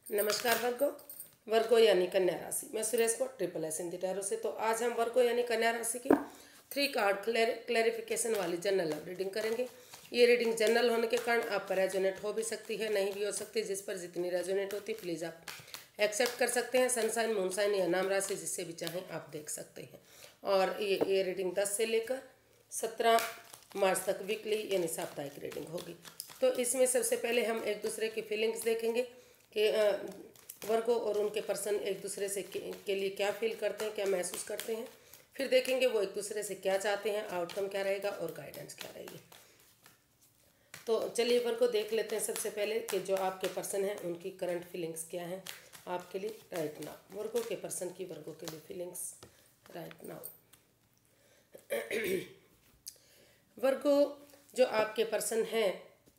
नमस्कार वर्गो। वर्गो यानी कन्या राशि। मैं सुरेश को ट्रिपल एस हिंदी टैरो से। तो आज हम वर्गो यानी कन्या राशि की 3 कार्ड क्लैरिफिकेशन वाली जनरल लव रीडिंग करेंगे। ये रीडिंग जनरल होने के कारण आप पर रेजोनेट हो भी सकती है, नहीं भी हो सकती। जिस पर जितनी रेजोनेट होती है प्लीज़ आप एक्सेप्ट कर सकते हैं। सनसाइन, मूनसाइन या नाम राशि जिससे भी चाहें आप देख सकते हैं। और ये रीडिंग 10 से लेकर 17 मार्च तक वीकली यानी साप्ताहिक रीडिंग होगी। तो इसमें सबसे पहले हम एक दूसरे की फीलिंग्स देखेंगे कि वर्गो और उनके पर्सन एक दूसरे से के लिए क्या फील करते हैं, क्या महसूस करते हैं। फिर देखेंगे वो एक दूसरे से क्या चाहते हैं, आउटकम क्या रहेगा और गाइडेंस क्या रहेगी। तो चलिए वर्गो देख लेते हैं सबसे पहले कि जो आपके पर्सन हैं उनकी करंट फीलिंग्स क्या हैं आपके लिए राइट नाउ। वर्गो के पर्सन की वर्गो के लिए फीलिंग्स राइट नाउ। वर्गो जो आपके पर्सन हैं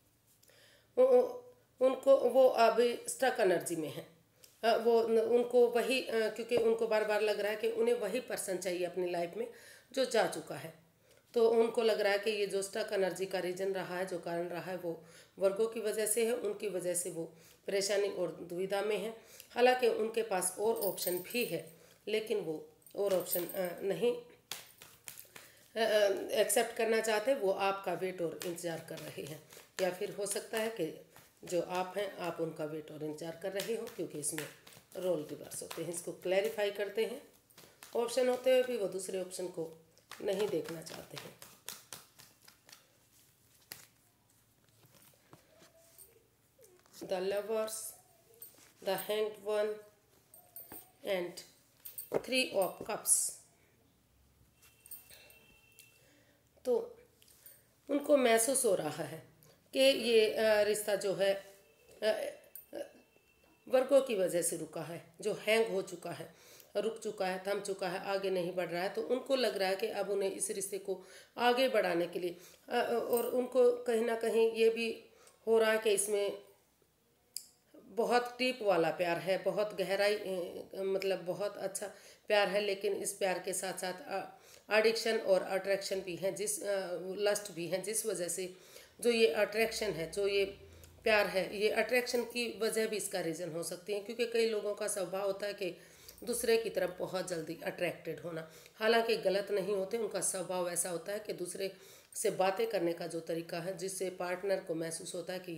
उनको वो अभी स्टक एनर्जी में है। वो उनको वही क्योंकि उनको बार बार लग रहा है कि उन्हें वही पर्सन चाहिए अपनी लाइफ में जो जा चुका है। तो उनको लग रहा है कि ये जो स्टक एनर्जी का रीजन रहा है, जो कारण रहा है, वो वर्गों की वजह से है। उनकी वजह से वो परेशानी और दुविधा में है। हालांकि उनके पास और ऑप्शन भी है, लेकिन वो और ऑप्शन नहीं एक्सेप्ट करना चाहते। वो आपका वेट और इंतज़ार कर रहे हैं, या फिर हो सकता है कि जो आप हैं आप उनका वेट और इंतज़ार कर रहे हो, क्योंकि इसमें रोल रिवर्स होते हैं। इसको क्लैरिफाई करते हैं। ऑप्शन होते हुए भी वो दूसरे ऑप्शन को नहीं देखना चाहते हैं। The lovers, the hanged one and 3 of cups. तो उनको महसूस हो रहा है कि ये रिश्ता जो है वर्गों की वजह से रुका है, जो हैंग हो चुका है, रुक चुका है, थम चुका है, आगे नहीं बढ़ रहा है। तो उनको लग रहा है कि अब उन्हें इस रिश्ते को आगे बढ़ाने के लिए और उनको कहीं ना कहीं ये भी हो रहा है कि इसमें बहुत डीप वाला प्यार है, बहुत गहराई मतलब बहुत अच्छा प्यार है। लेकिन इस प्यार के साथ साथ एडिक्शन और अट्रैक्शन भी हैं, लस्ट भी हैं, जिस वजह से जो ये अट्रैक्शन है, जो ये प्यार है, ये अट्रैक्शन की वजह भी इसका रीज़न हो सकती है। क्योंकि कई लोगों का स्वभाव होता है कि दूसरे की तरफ बहुत जल्दी अट्रैक्टेड होना। हालांकि गलत नहीं होते, उनका स्वभाव ऐसा होता है कि दूसरे से बातें करने का जो तरीका है, जिससे पार्टनर को महसूस होता है कि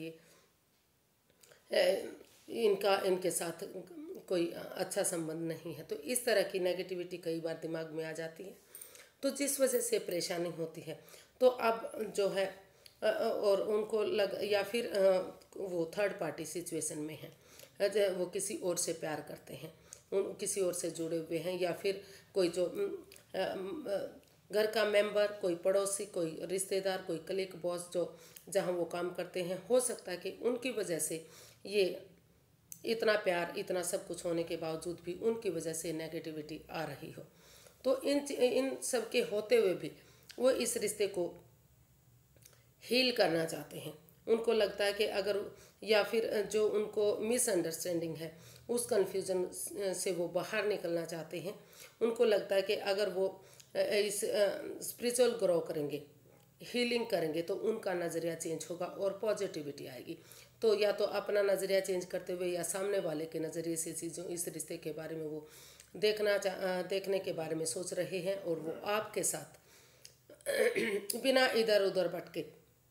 इनके साथ कोई अच्छा संबंध नहीं है। तो इस तरह की नेगेटिविटी कई बार दिमाग में आ जाती है, तो जिस वजह से परेशानी होती है। तो अब जो है और उनको या फिर वो थर्ड पार्टी सिचुएशन में है, वो किसी और से प्यार करते हैं, किसी और से जुड़े हुए हैं, या फिर कोई जो घर का मेंबर, कोई पड़ोसी, कोई रिश्तेदार, कोई कलीग, बॉस जो जहाँ वो काम करते हैं, हो सकता है कि उनकी वजह से ये इतना प्यार, इतना सब कुछ होने के बावजूद भी उनकी वजह से नेगेटिविटी आ रही हो। तो इन सब के होते हुए भी वो इस रिश्ते को हील करना चाहते हैं। उनको लगता है कि अगर या फिर जो उनको मिसअंडरस्टैंडिंग है, उस कन्फ्यूज़न से वो बाहर निकलना चाहते हैं। उनको लगता है कि अगर वो इस स्पिरिचुअल ग्रो करेंगे, हीलिंग करेंगे, तो उनका नज़रिया चेंज होगा और पॉजिटिविटी आएगी। तो या तो अपना नज़रिया चेंज करते हुए या सामने वाले के नज़रिए से चीज़ों, इस रिश्ते के बारे में वो देखने के बारे में सोच रहे हैं। और वो आपके साथ बिना इधर उधर भटके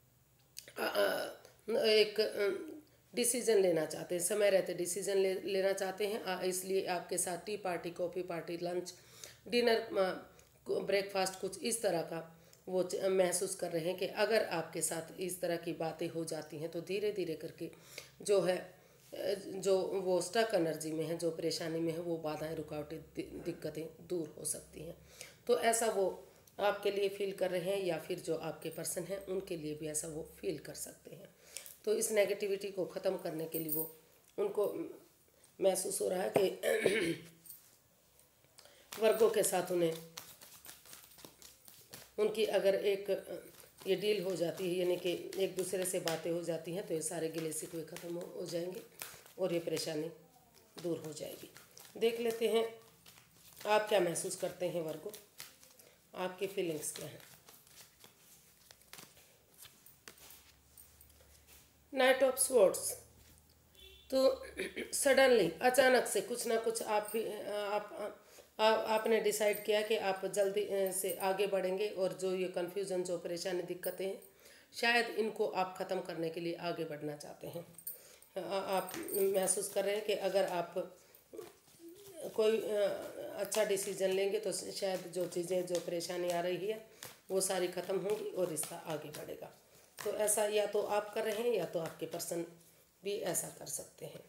एक डिसीजन लेना चाहते हैं, समय रहते डिसीजन लेना चाहते हैं। इसलिए आपके साथ tea party, coffee party, lunch, dinner, breakfast, कुछ इस तरह का वो महसूस कर रहे हैं कि अगर आपके साथ इस तरह की बातें हो जाती हैं तो धीरे धीरे करके जो है, जो वो स्टक एनर्जी में है, जो परेशानी में है, वो बाधाएं, रुकावटें, दिक्कतें दूर हो सकती हैं। तो ऐसा वो आपके लिए फील कर रहे हैं, या फिर जो आपके पर्सन हैं उनके लिए भी ऐसा वो फील कर सकते हैं। तो इस नेगेटिविटी को ख़त्म करने के लिए उनको महसूस हो रहा है कि वर्गों के साथ उनकी अगर एक ये डील हो जाती है, यानी कि एक दूसरे से बातें हो जाती हैं, तो ये सारे गिले शिकवे ख़त्म हो जाएंगे और ये परेशानी दूर हो जाएगी। देख लेते हैं आप क्या महसूस करते हैं वर्गों, आपकी फीलिंग्स क्या हैं। नाइट ऑफ स्वॉर्ड्स, तो सडनली अचानक से कुछ ना कुछ आपने डिसाइड किया कि आप जल्दी से आगे बढ़ेंगे, और जो ये कन्फ्यूज़न, जो परेशानी, दिक्कतें हैं, शायद इनको आप ख़त्म करने के लिए आगे बढ़ना चाहते हैं। आप महसूस कर रहे हैं कि अगर आप कोई अच्छा डिसीजन लेंगे तो शायद जो चीज़ें, जो परेशानी आ रही है, वो सारी ख़त्म होंगी और रिश्ता आगे बढ़ेगा। तो ऐसा या तो आप कर रहे हैं या तो आपके पर्सन भी ऐसा कर सकते हैं।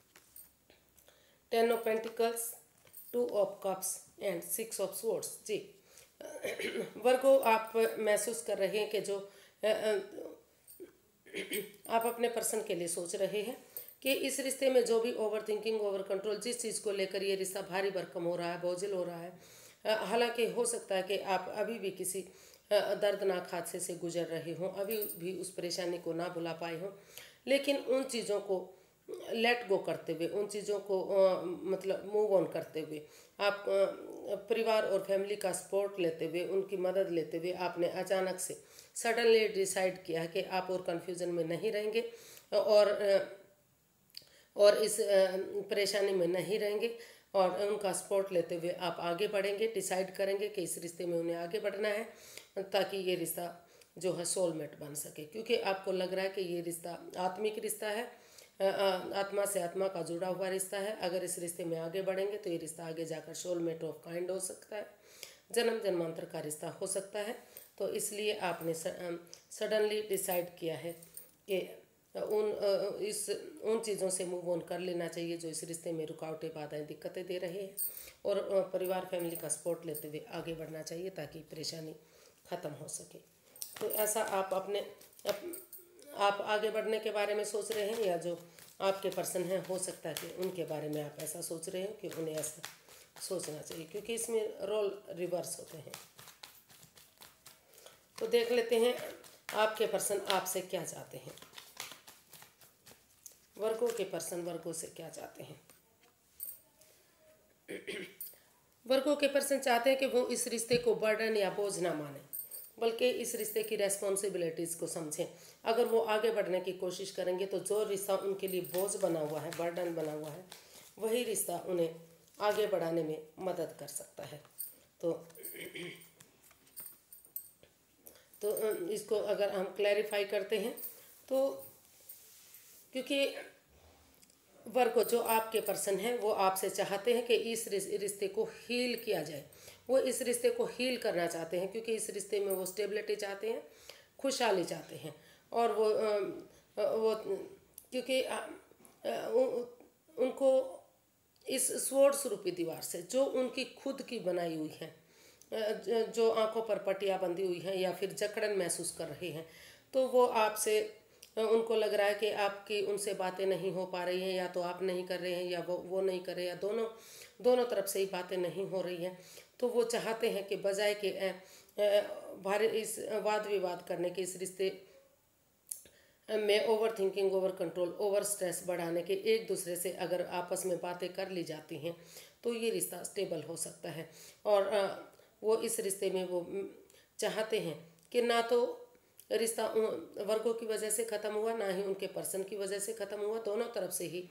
10 of pentacles, 2 of cups and 6 of swords. जी, वर्गो, आप महसूस कर रहे हैं कि जो आप अपने पर्सन के लिए सोच रहे हैं कि इस रिश्ते में जो भी ओवर थिंकिंग, ओवर कंट्रोल, जिस चीज़ को लेकर ये रिश्ता भारी भरकम हो रहा है, बोझिल हो रहा है, हालांकि हो सकता है कि आप अभी भी किसी दर्दनाक हादसे से गुजर रहे हों, अभी भी उस परेशानी को ना भुला पाए हों, लेकिन उन चीज़ों को लेट गो करते हुए, उन चीज़ों को मतलब मूव ऑन करते हुए, आप परिवार और फैमिली का सपोर्ट लेते हुए, उनकी मदद लेते हुए, आपने अचानक से सडनली डिसाइड किया है कि आप और कन्फ्यूज़न में नहीं रहेंगे और इस परेशानी में नहीं रहेंगे, और उनका सपोर्ट लेते हुए आप आगे बढ़ेंगे। डिसाइड करेंगे कि इस रिश्ते में उन्हें आगे बढ़ना है, ताकि ये रिश्ता जो है सोलमेट बन सके, क्योंकि आपको लग रहा है कि ये रिश्ता आत्मिक रिश्ता है, आत्मा से आत्मा का जुड़ा हुआ रिश्ता है। अगर इस रिश्ते में आगे बढ़ेंगे तो ये रिश्ता आगे जाकर सोलमेट ऑफ काइंड हो सकता है, जन्म जन्मांतर का रिश्ता हो सकता है। तो इसलिए आपने सडनली डिसाइड किया है कि उन चीज़ों से मूव ऑन कर लेना चाहिए जो इस रिश्ते में रुकावटें, बाधाएं, दिक्कतें दे रहे हैं, और परिवार, फैमिली का सपोर्ट लेते हुए आगे बढ़ना चाहिए ताकि परेशानी ख़त्म हो सके। तो ऐसा आप आगे बढ़ने के बारे में सोच रहे हैं, या जो आपके पर्सन हैं, हो सकता है कि उनके बारे में आप ऐसा सोच रहे हो कि उन्हें ऐसा सोचना चाहिए, क्योंकि इसमें रोल रिवर्स होते हैं। तो देख लेते हैं आपके पर्सन आपसे क्या चाहते हैं। वर्गो के पर्सन वर्गो से क्या चाहते हैं। वर्गो के पर्सन चाहते हैं कि वो इस रिश्ते को बर्डन या बोझ ना माने, बल्कि इस रिश्ते की रेस्पॉन्सिबिलिटीज़ को समझें। अगर वो आगे बढ़ने की कोशिश करेंगे तो जो रिश्ता उनके लिए बोझ बना हुआ है, बर्डन बना हुआ है, वही रिश्ता उन्हें आगे बढ़ाने में मदद कर सकता है। तो इसको अगर हम क्लैरिफाई करते हैं, तो क्योंकि वर्गो, जो आपके पर्सन हैं, वो आपसे चाहते हैं कि इस रिश्ते को हील किया जाए। वो इस रिश्ते को हील करना चाहते हैं, क्योंकि इस रिश्ते में वो स्टेबिलिटी चाहते हैं, खुशहाली चाहते हैं, और वो क्योंकि उनको इस स्वॉर्ड्स रूपी दीवार से, जो उनकी खुद की बनाई हुई है, जो आंखों पर पट्टियाँ बंधी हुई हैं या फिर जकड़न महसूस कर रहे हैं, तो वो आपसे, उनको लग रहा है कि आपकी उनसे बातें नहीं हो पा रही हैं, या तो आप नहीं कर रहे हैं या वो नहीं कर रहे, या दोनों तरफ से ही बातें नहीं हो रही हैं। तो वो चाहते हैं कि बजाय कि भारी इस वाद विवाद करने के, इस रिश्ते में over thinking, over control, over stress बढ़ाने के, एक दूसरे से अगर आपस में बातें कर ली जाती हैं तो ये रिश्ता स्टेबल हो सकता है। और वो इस रिश्ते में वो चाहते हैं कि ना तो रिश्ता वर्गों की वजह से ख़त्म हुआ, ना ही उनके पर्सन की वजह से ख़त्म हुआ, दोनों तरफ से ही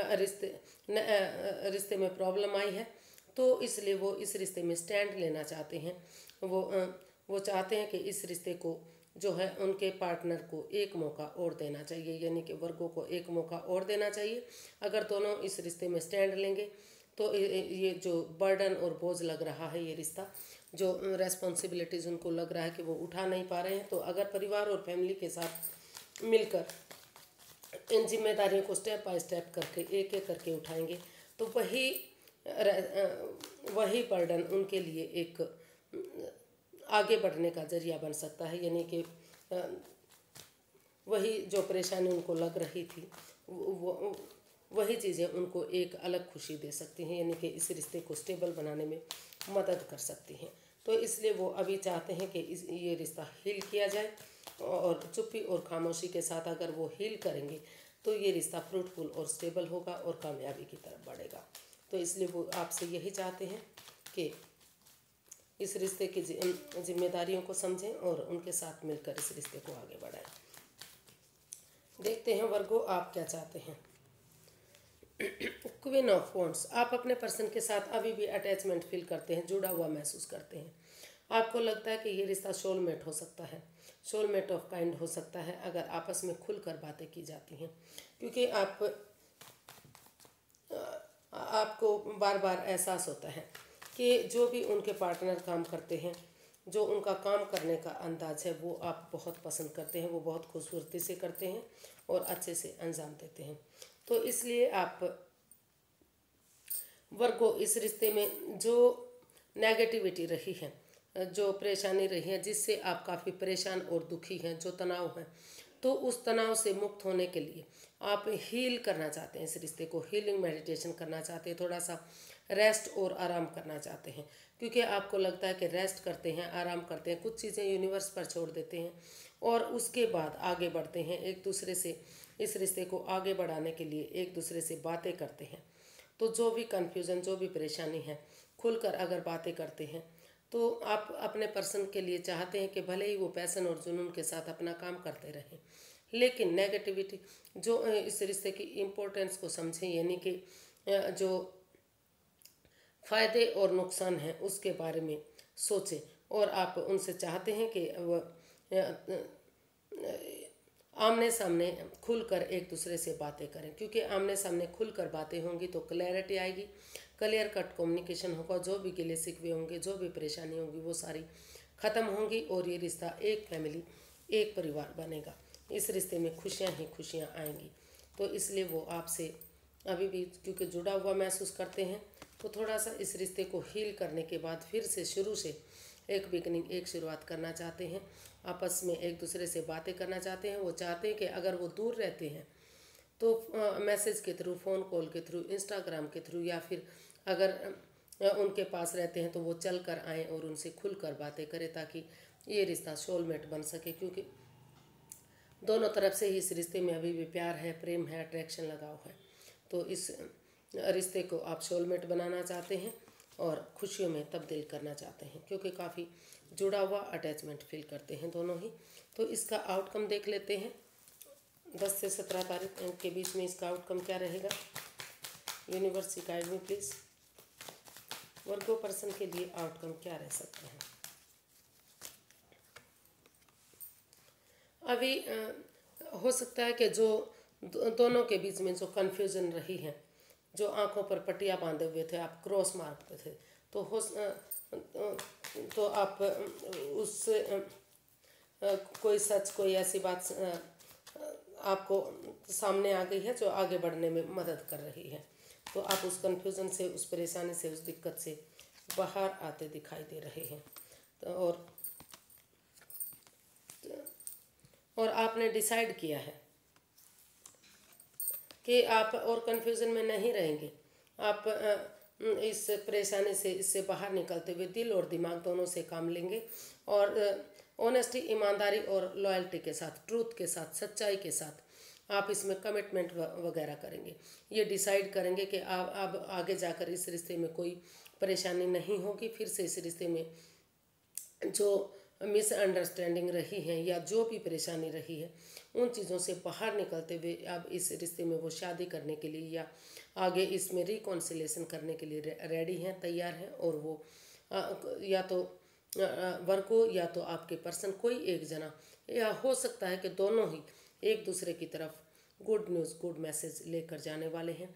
रिश्ते में प्रॉब्लम आई है। तो इसलिए वो इस रिश्ते में स्टैंड लेना चाहते हैं। वो चाहते हैं कि इस रिश्ते को जो है, उनके पार्टनर को एक मौका और देना चाहिए, यानी कि वर्गों को एक मौका और देना चाहिए। अगर दोनों इस रिश्ते में स्टैंड लेंगे तो ये जो बर्डन और बोझ लग रहा है, ये रिश्ता, जो रेस्पॉन्सिबिलिटीज़ उनको लग रहा है कि वो उठा नहीं पा रहे हैं, तो अगर परिवार और फैमिली के साथ मिलकर इन जिम्मेदारियों को स्टेप बाय स्टेप करके, एक एक करके उठाएंगे, तो वही बर्डन उनके लिए एक आगे बढ़ने का जरिया बन सकता है। यानी कि वही जो परेशानी उनको लग रही थी, वही चीज़ें उनको एक अलग खुशी दे सकती हैं, यानी कि इस रिश्ते को स्टेबल बनाने में मदद कर सकती हैं। तो इसलिए वो अभी चाहते हैं कि ये रिश्ता हील किया जाए, और चुप्पी और खामोशी के साथ अगर वो हील करेंगे तो ये रिश्ता फ्रूटफुल और स्टेबल होगा और कामयाबी की तरफ बढ़ेगा। तो इसलिए वो आपसे यही चाहते हैं कि इस रिश्ते की जिम्मेदारियों को समझें और उनके साथ मिलकर इस रिश्ते को आगे बढ़ाएं। देखते हैं वर्गो, आप क्या चाहते हैं। क्वीन ऑफ वॉन्ड्स, आप अपने पर्सन के साथ अभी भी अटैचमेंट फील करते हैं, जुड़ा हुआ महसूस करते हैं। आपको लगता है कि ये रिश्ता सोलमेट हो सकता है, सोलमेट ऑफ काइंड हो सकता है अगर आपस में खुलकर बातें की जाती हैं, क्योंकि आपको बार बार एहसास होता है कि जो भी उनके पार्टनर काम करते हैं, जो उनका काम करने का अंदाज है वो आप बहुत पसंद करते हैं, वो बहुत खूबसूरती से करते हैं और अच्छे से अंजाम देते हैं। तो इसलिए आप वर्गो इस रिश्ते में जो नेगेटिविटी रही है, जो परेशानी रही है, जिससे आप काफ़ी परेशान और दुखी हैं, जो तनाव है, तो उस तनाव से मुक्त होने के लिए आप हील करना चाहते हैं, इस रिश्ते को हीलिंग मेडिटेशन करना चाहते हैं, थोड़ा सा रेस्ट और आराम करना चाहते हैं, क्योंकि आपको लगता है कि रेस्ट करते हैं, आराम करते हैं, कुछ चीज़ें यूनिवर्स पर छोड़ देते हैं और उसके बाद आगे बढ़ते हैं, एक दूसरे से इस रिश्ते को आगे बढ़ाने के लिए एक दूसरे से बातें करते हैं। तो जो भी कन्फ्यूज़न, जो भी परेशानी है, खुलकर अगर बातें करते हैं तो आप अपने पर्सन के लिए चाहते हैं कि भले ही वो पैशन और जुनून के साथ अपना काम करते रहें, लेकिन नेगेटिविटी जो इस रिश्ते की इम्पोर्टेंस को समझें, यानी कि जो फ़ायदे और नुकसान हैं उसके बारे में सोचें, और आप उनसे चाहते हैं कि आमने सामने खुलकर एक दूसरे से बातें करें, क्योंकि आमने सामने खुलकर बातें होंगी तो क्लैरिटी आएगी, क्लियर कट कम्युनिकेशन होगा, जो भी गिले शिकवे होंगे, जो भी परेशानी होगी वो सारी ख़त्म होंगी और ये रिश्ता एक फैमिली, एक परिवार बनेगा। इस रिश्ते में खुशियाँ ही खुशियाँ आएंगी। तो इसलिए वो आपसे अभी भी क्योंकि जुड़ा हुआ महसूस करते हैं, तो थोड़ा सा इस रिश्ते को हील करने के बाद फिर से शुरू से एक बिगनिंग, एक शुरुआत करना चाहते हैं, आपस में एक दूसरे से बातें करना चाहते हैं। वो चाहते हैं कि अगर वो दूर रहते हैं तो मैसेज के थ्रू, फ़ोन कॉल के थ्रू, इंस्टाग्राम के थ्रू, या फिर अगर उनके पास रहते हैं तो वो चल कर आएँ और उनसे खुलकर बातें करें, ताकि ये रिश्ता सोलमेट बन सके, क्योंकि दोनों तरफ से ही इस रिश्ते में अभी भी प्यार है, प्रेम है, अट्रैक्शन लगाव है। तो इस रिश्ते को आप सोलमेट बनाना चाहते हैं और खुशियों में तब्दील करना चाहते हैं, क्योंकि काफ़ी जुड़ा हुआ अटैचमेंट फील करते हैं दोनों ही। तो इसका आउटकम देख लेते हैं, 10 से 17 तारीख के बीच में इसका आउटकम क्या रहेगा। यूनिवर्स गाइड में प्लीज़, वर्गो पर्सन के लिए आउटकम क्या रह सकता है। अभी हो सकता है कि जो दोनों के बीच में जो कन्फ्यूज़न रही है, जो आंखों पर पट्टियाँ बांधे हुए थे, आप क्रॉस मारते थे, तो तो आप उससे कोई सच, कोई ऐसी बात आपको सामने आ गई है जो आगे बढ़ने में मदद कर रही है। तो आप उस कन्फ्यूज़न से, उस परेशानी से, उस दिक्कत से बाहर आते दिखाई दे रहे हैं। तो और आपने डिसाइड किया है कि आप और कन्फ्यूज़न में नहीं रहेंगे। आप इस परेशानी से, इससे बाहर निकलते हुए दिल और दिमाग दोनों से काम लेंगे और ऑनेस्टी, ईमानदारी और लॉयल्टी के साथ, ट्रूथ के साथ, सच्चाई के साथ आप इसमें कमिटमेंट वगैरह करेंगे। ये डिसाइड करेंगे कि आप आगे जाकर इस रिश्ते में कोई परेशानी नहीं होगी। फिर से इस रिश्ते में जो मिसअंडरस्टैंडिंग रही है या जो भी परेशानी रही है, उन चीज़ों से बाहर निकलते हुए अब इस रिश्ते में वो शादी करने के लिए या आगे इसमें रिकॉन्सिलेशन करने के लिए रेडी हैं, तैयार हैं। और वो या तो वर्गो या तो आपके पर्सन, कोई एक जना, या हो सकता है कि दोनों ही एक दूसरे की तरफ गुड न्यूज़, गुड मैसेज लेकर जाने वाले हैं।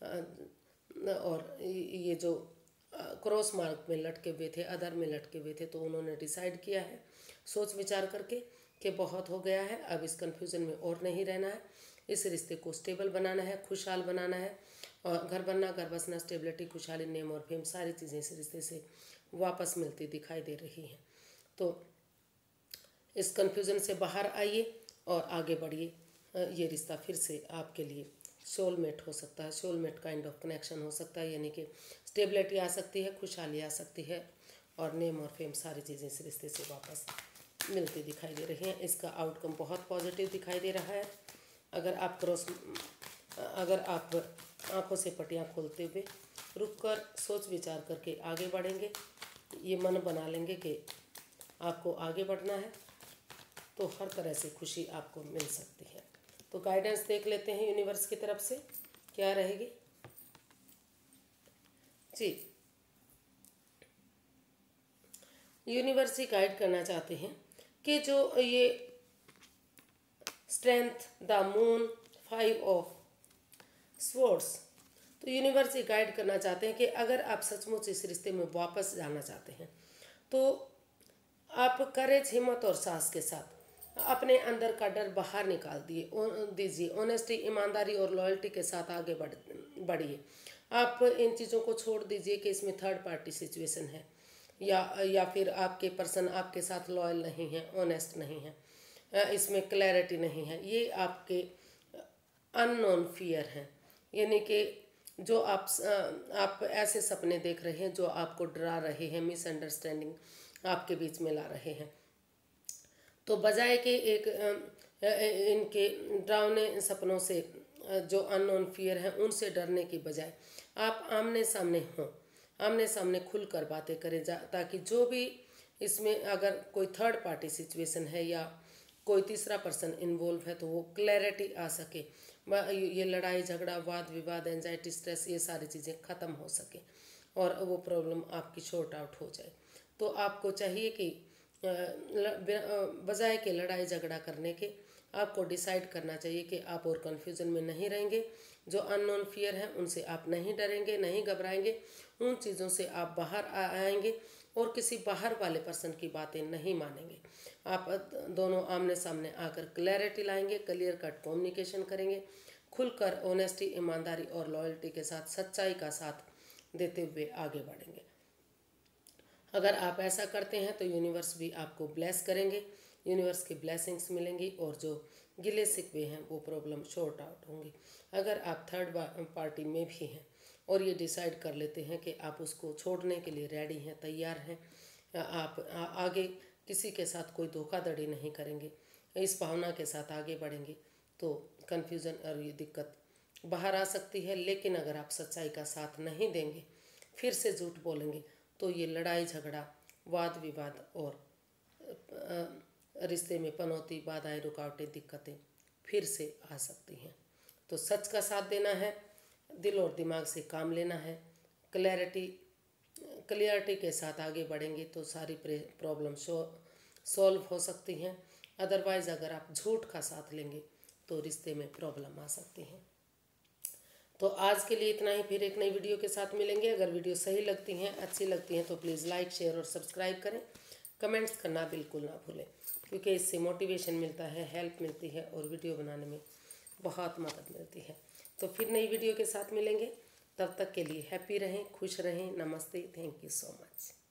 और ये जो क्रॉस मार्क में लटके हुए थे, अदर में लटके हुए थे, तो उन्होंने डिसाइड किया है सोच विचार करके कि बहुत हो गया है, अब इस कन्फ्यूज़न में और नहीं रहना है, इस रिश्ते को स्टेबल बनाना है, खुशहाल बनाना है। और घर बनना, घर बसना, स्टेबिलिटी, खुशहाली, नेम और फेम, सारी चीज़ें इस रिश्ते से वापस मिलती दिखाई दे रही हैं। तो इस कन्फ्यूज़न से बाहर आइए और आगे बढ़िए। ये रिश्ता फिर से आपके लिए सोलमेट हो सकता है, सोलमेट काइंड ऑफ कनेक्शन हो सकता है, यानी कि स्टेबिलिटी आ सकती है, खुशहाली आ सकती है और नेम और फेम, सारी चीज़ें इस रिश्ते से वापस मिलती दिखाई दे रही हैं। इसका आउटकम बहुत पॉजिटिव दिखाई दे रहा है। अगर आप आंखों से पट्टियाँ खोलते हुए रुककर सोच विचार करके आगे बढ़ेंगे, ये मन बना लेंगे कि आपको आगे बढ़ना है, तो हर तरह से खुशी आपको मिल सकती है। तो गाइडेंस देख लेते हैं यूनिवर्स की तरफ से क्या रहेगी। जी, यूनिवर्स ही गाइड करना चाहते हैं कि जो ये strength, the moon, 5 of swords, तो यूनिवर्स ये गाइड करना चाहते हैं कि अगर आप सचमुच इस रिश्ते में वापस जाना चाहते हैं तो आप करेज, हिम्मत और साहस के साथ अपने अंदर का डर बाहर निकाल दीजिए। ऑनेस्टी, ईमानदारी और लॉयल्टी के साथ आगे बढ़िए। आप इन चीज़ों को छोड़ दीजिए कि इसमें थर्ड पार्टी सिचुएशन है या फिर आपके पर्सन आपके साथ लॉयल नहीं है, ऑनेस्ट नहीं है, इसमें क्लैरिटी नहीं है। ये आपके अननोन फियर हैं, यानी कि जो आप ऐसे सपने देख रहे हैं जो आपको डरा रहे हैं, मिसअंडरस्टैंडिंग आपके बीच में ला रहे हैं। तो बजाय कि इनके डरावने सपनों से, जो अननोन फियर हैं उनसे डरने की बजाय आप आमने सामने हों, आमने सामने खुलकर बातें करें, ताकि जो भी इसमें अगर कोई थर्ड पार्टी सिचुएशन है या कोई तीसरा पर्सन इन्वॉल्व है तो वो क्लैरिटी आ सके, ये लड़ाई झगड़ा, वाद विवाद, एंजाइटी, स्ट्रेस, ये सारी चीज़ें ख़त्म हो सके और वो प्रॉब्लम आपकी शॉर्ट आउट हो जाए। तो आपको चाहिए कि बजाय के लड़ाई झगड़ा करने के आपको डिसाइड करना चाहिए कि आप और कन्फ्यूज़न में नहीं रहेंगे। जो अननोन फियर है उनसे आप नहीं डरेंगे, नहीं घबराएंगे, उन चीज़ों से आप बाहर आएंगे और किसी बाहर वाले पर्सन की बातें नहीं मानेंगे। आप दोनों आमने सामने आकर क्लैरिटी लाएंगे, क्लियर कट कम्युनिकेशन करेंगे, खुलकर ऑनेस्टी, ईमानदारी और लॉयल्टी के साथ सच्चाई का साथ देते हुए आगे बढ़ेंगे। अगर आप ऐसा करते हैं तो यूनिवर्स भी आपको ब्लेस करेंगे, यूनिवर्स की ब्लेसिंग्स मिलेंगी और जो गिले शिकवे हैं वो प्रॉब्लम शॉर्ट आउट होंगी। अगर आप थर्ड पार्टी में भी हैं और ये डिसाइड कर लेते हैं कि आप उसको छोड़ने के लिए रेडी हैं, तैयार हैं, आप आगे किसी के साथ कोई धोखाधड़ी नहीं करेंगे, इस भावना के साथ आगे बढ़ेंगे, तो कन्फ्यूज़न और ये दिक्कत बाहर आ सकती है। लेकिन अगर आप सच्चाई का साथ नहीं देंगे, फिर से झूठ बोलेंगे, तो ये लड़ाई झगड़ा, वाद विवाद और रिश्ते में पनौती, बाधाएं, रुकावटें, दिक्कतें फिर से आ सकती हैं। तो सच का साथ देना है, दिल और दिमाग से काम लेना है, क्लियरिटी के साथ आगे बढ़ेंगे तो सारी प्रॉब्लम सॉल्व हो सकती हैं। अदरवाइज़ अगर आप झूठ का साथ लेंगे तो रिश्ते में प्रॉब्लम आ सकती हैं। तो आज के लिए इतना ही, फिर एक नई वीडियो के साथ मिलेंगे। अगर वीडियो सही लगती हैं, अच्छी लगती हैं तो प्लीज़ लाइक, शेयर और सब्सक्राइब करें। कमेंट्स करना बिल्कुल ना भूलें, क्योंकि इससे मोटिवेशन मिलता है, हेल्प मिलती है और वीडियो बनाने में बहुत मदद मिलती है। तो फिर नई वीडियो के साथ मिलेंगे, तब तक के लिए हैप्पी रहें, खुश रहें। नमस्ते, थैंक यू सो मच।